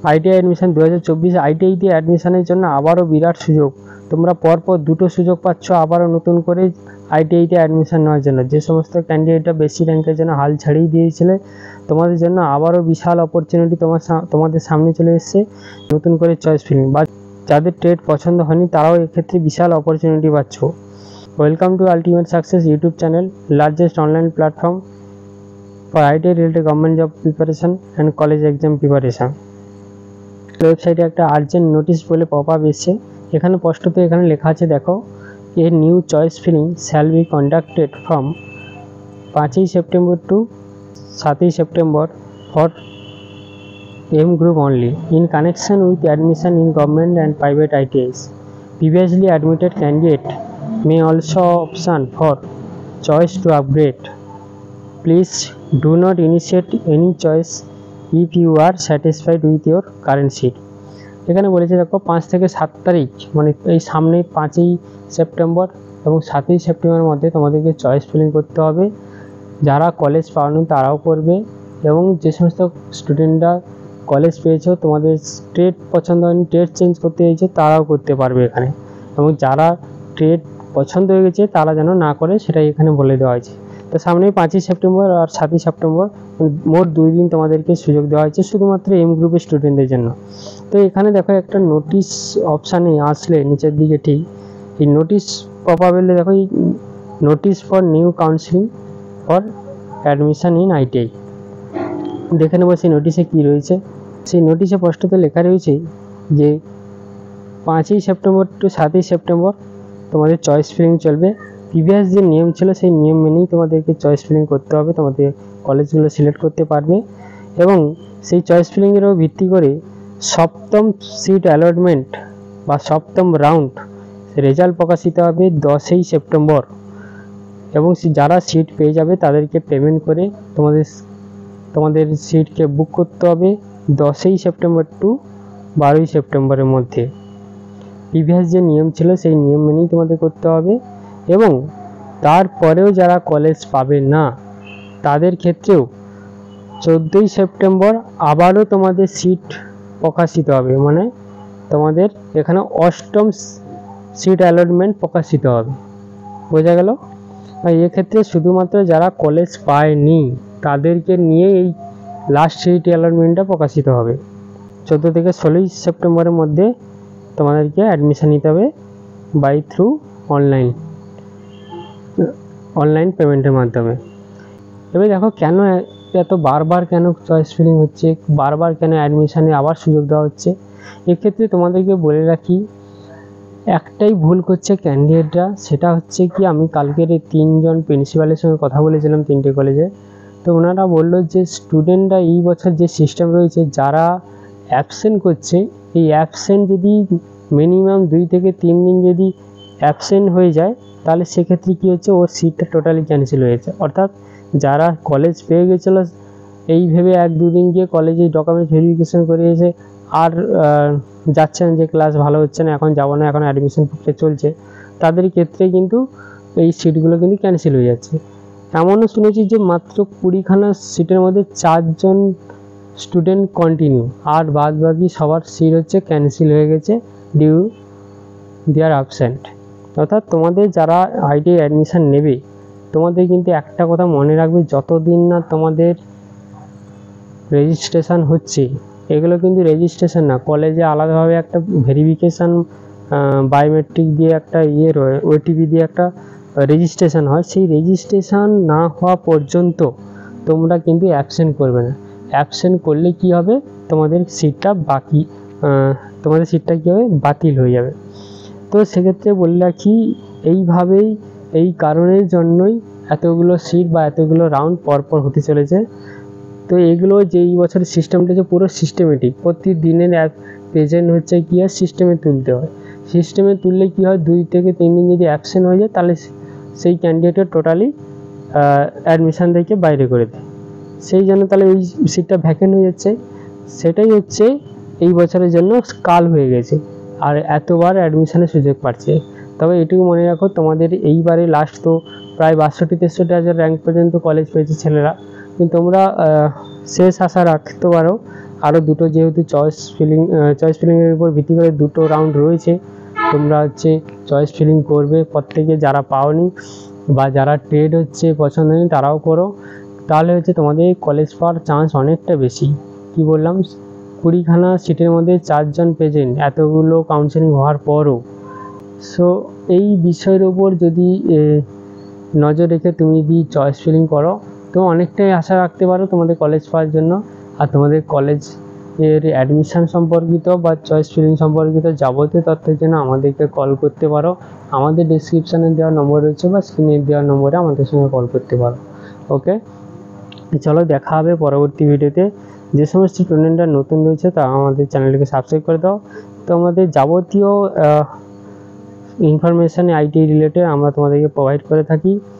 ITI admission 2024 আইটিআইতে অ্যাডমিশনের জন্য আবারও বিরাট সুযোগ। তোমরা পরপর দুটো সুযোগ পাচ্ছ আবারও নতুন করে আইটিআইতে অ্যাডমিশন নেওয়ার জন্য। যে সমস্ত ক্যান্ডিডেটরা বেশি র্যাঙ্কের জন্য হাল ছাড়িয়ে দিয়েছিলে, তোমাদের জন্য আবারও বিশাল অপরচুনিটি তোমাদের সামনে চলে এসছে। নতুন করে চয়েস ফিলিং বা যাদের ট্রেড পছন্দ হয়নি তারাও এক্ষেত্রে বিশাল অপরচুনিটি পাচ্ছ। Welcome to ultimate success YouTube channel, largest online platform for ITI related government job preparation and college exam preparation. ওয়েবসাইটে একটা আর্জেন্ট নোটিশ বলে পপ আপ এসছে। এখানে স্পষ্টত এখানে লেখা আছে, দেখো, a new choice filling shall be conducted from 5ই সেপ্টেম্বর টু 7ই September for M group only in connection with admission in government and private ITIs. Previously admitted candidate may also option for choice to upgrade. Please do not initiate any choice if you are satisfied with your current seat. এখানে বলেছে দেখো 5 থেকে 7 তারিখ মানে এই সামনে 5ই September এবং 7ই সেপ্টেম্বরের মধ্যে তোমাদেরকে চয়েস ফিলিং করতে হবে। যারা কলেজ পাওনি তারাও করবে এবং যে সমস্ত স্টুডেন্টরা কলেজ পেয়েছো, তোমাদের ট্রেড পছন্দ হয়নি, ট্রেড চেঞ্জ করতে চাইছো, তারাও করতে পারবে এখানে। এবং যারা ট্রেড পছন্দ হয়ে গেছে তারা যেন না করে সেটাই এখানে বলে দেওয়া হয়েছে। তো সামনেই 5ই সেপ্টেম্বর আর 7ই সেপ্টেম্বর মোট 2 দিন তোমাদেরকে সুযোগ দেওয়া হয়েছে শুধুমাত্র এম গ্রুপের স্টুডেন্টদের জন্য। তো এখানে দেখো একটা নোটিশ অপশানে আসলে নিচের দিকে ঠিক এই নোটিশ পপ আপ এলে দেখো এই notice for new counselling for admission in ITI. দেখে নেবো সেই নোটিশে কী রয়েছে। সেই নোটিশে স্পষ্টত লেখা রয়েছে যে 5ই সেপ্টেম্বর টু 7ই সেপ্টেম্বর তোমাদের চয়েস ফিলিং চলবে। প্রিভিয়াস যে নিয়ম ছিল সেই নিয়ম মেনেই তোমাদেরকে চয়েস ফিলিং করতে হবে, তোমাদের কলেজগুলো সিলেক্ট করতে পারবে। এবং সেই চয়েস ফিলিংয়েরও ভিত্তি করে সপ্তম সিট অ্যালটমেন্ট বা সপ্তম রাউন্ড রেজাল্ট প্রকাশিত হবে 10ই সেপ্টেম্বর। এবং যারা সিট পেয়ে যাবে তাদেরকে পেমেন্ট করে তোমাদের সিটকে বুক করতে হবে 10ই সেপ্টেম্বর টু 12ই সেপ্টেম্বরের মধ্যে। প্রিভিয়াস যে নিয়ম ছিল সেই নিয়ম মেনেই তোমাদের করতে হবে। এবং তারপরেও যারা কলেজ পাবে না তাদের ক্ষেত্রেও 14ই সেপ্টেম্বর আবারও তোমাদের সিট প্রকাশিত হবে, মানে তোমাদের এখানে অষ্টম সিট অ্যালটমেন্ট প্রকাশিত হবে। বোঝা গেল? এক্ষেত্রে শুধুমাত্র যারা কলেজ পায়নি তাদেরকে নিয়ে এই লাস্ট সিট অ্যালটমেন্টটা প্রকাশিত হবে। 14 থেকে 16ই সেপ্টেম্বরের মধ্যে তোমাদেরকে অ্যাডমিশন নিতে হবে বাই থ্রু অনলাইন পেমেন্টের মাধ্যমে। এবার দেখো কেন এত বারবার কেন চয়েস ফিলিং হচ্ছে, বারবার কেন অ্যাডমিশানে আবার সুযোগ দেওয়া হচ্ছে। এক্ষেত্রে তোমাদেরকে বলে রাখি, একটাই ভুল করছে ক্যান্ডিডেটরা, সেটা হচ্ছে কি, আমি কালকের এই 3 জন প্রিন্সিপালের সঙ্গে কথা বলেছিলাম 3টে কলেজে। তো ওনারা বললো যে স্টুডেন্টরা এই বছর যে সিস্টেম রয়েছে যারা অ্যাবসেন্ট করছে, এই অ্যাবসেন্ট যদি মিনিমাম 2 থেকে 3 দিন যদি অ্যাবসেন্ট হয়ে যায় তাহলে সেক্ষেত্রে কী হচ্ছে, ওর সিটটা টোটালি ক্যান্সেল হয়েছে। অর্থাৎ যারা কলেজ পেয়ে গেছিলো এই ভেবে 1-2 দিন গিয়ে কলেজে ডকুমেন্ট ভেরিফিকেশন করে এসে আর যাচ্ছেন যে ক্লাস ভালো হচ্ছে না, এখন যাবো না, এখন অ্যাডমিশন প্রক্রিয়া চলছে, তাদের ক্ষেত্রে কিন্তু এই সিটগুলো কিন্তু ক্যান্সেল হয়ে যাচ্ছে। এমনও শুনেছি যে মাত্র 20খানা সিটের মধ্যে 4 জন স্টুডেন্ট কন্টিনিউ, আর বাদ বাকি সবার সিট হচ্ছে ক্যান্সেল হয়ে গেছে ডিউ দেয়ার অ্যাবসেন্ট। অর্থাৎ তোমাদের যারা আইটিআই অ্যাডমিশান নেবে তোমাদের কিন্তু একটা কথা মনে রাখবে, যতদিন না তোমাদের রেজিস্ট্রেশন হচ্ছে, এগুলো কিন্তু রেজিস্ট্রেশন না, কলেজে আলাদাভাবে একটা ভেরিফিকেশান বায়োমেট্রিক দিয়ে একটা ওটিপি দিয়ে একটা রেজিস্ট্রেশন হয়। সেই রেজিস্ট্রেশন না হওয়া পর্যন্ত তোমরা কিন্তু অ্যাবসেন্ট করবে না। অ্যাবসেন্ট করলে কি হবে, তোমাদের সিটটা কী হবে, বাতিল হয়ে যাবে। তো সেক্ষেত্রে বলে রাখি, এইভাবেই এই কারণের জন্যই এতগুলো সিট বা এতগুলো রাউন্ড পরপর হতে চলেছে। তো এগুলো যে এই বছরের সিস্টেমটা যে পুরো সিস্টেমেটিক, প্রতিদিনের প্রেজেন্ট হচ্ছে কি হয়, সিস্টেমে তুলতে হয়। সিস্টেমে তুললে কি হয়, 2 থেকে 3 দিন যদি অ্যাবসেন্ট হয়ে যায় তাহলে সেই ক্যান্ডিডেটের টোটালি অ্যাডমিশান থেকে বাইরে করে দেয়। সেই জন্য তাহলে ওই সিটটা ভ্যাকেন্ট হয়ে যাচ্ছে। সেটাই হচ্ছে এই বছরের জন্য কাল হয়ে গেছে, আর এতবার অ্যাডমিশানের সুযোগ পাচ্ছে। তবে এটুকু মনে রাখো, তোমাদের এইবারে লাস্ট তো প্রায় 62-63 হাজার র্যাঙ্ক পর্যন্ত কলেজ পেয়েছে ছেলেরা, কিন্তু তোমরা শেষ আশা রাখতে পারো আরও দুটো যেহেতু চয়েস ফিলিংয়ের উপর ভিত্তি করে দুটো রাউন্ড রয়েছে, তোমরা হচ্ছে চয়েস ফিলিং করবে প্রত্যেকে, যারা পাওনি বা যারা ট্রেড হচ্ছে পছন্দ নেই তারাও করো, তাহলে হচ্ছে তোমাদের কলেজ পাওয়ার চান্স অনেকটা বেশি। কি বললাম, 20খানা সিটের মধ্যে 4 জন প্রেজেন্ট, এতগুলো কাউন্সেলিং হওয়ার পরও। সো এই বিষয়ের উপর যদি নজর রেখে তুমি যদি চয়েস ফিলিং করো তো অনেকটাই আশা রাখতে পারো তোমাদের কলেজ পাওয়ার জন্য। আর তোমাদের কলেজ এর অ্যাডমিশান সম্পর্কিত বা চয়েস ফিলিং সম্পর্কিত যাবতীয় তথ্যের জন্য আমাদেরকে কল করতে পারো। আমাদের ডিসক্রিপশানে দেওয়া নম্বর রয়েছে বা স্ক্রিনে দেওয়া নম্বরে আমাদের সঙ্গে কল করতে পারো। ওকে, চলো দেখা হবে পরবর্তী ভিডিওতে। যে সমস্ত স্টুডেন্টরা নতুন রয়েছে তা আমাদের চ্যানেলটিকে সাবস্ক্রাইব করে দাও। তো আমাদের যাবতীয় ইনফরমেশান আইটি রিলেটেড আমরা তোমাদেরকে প্রোভাইড করে থাকি।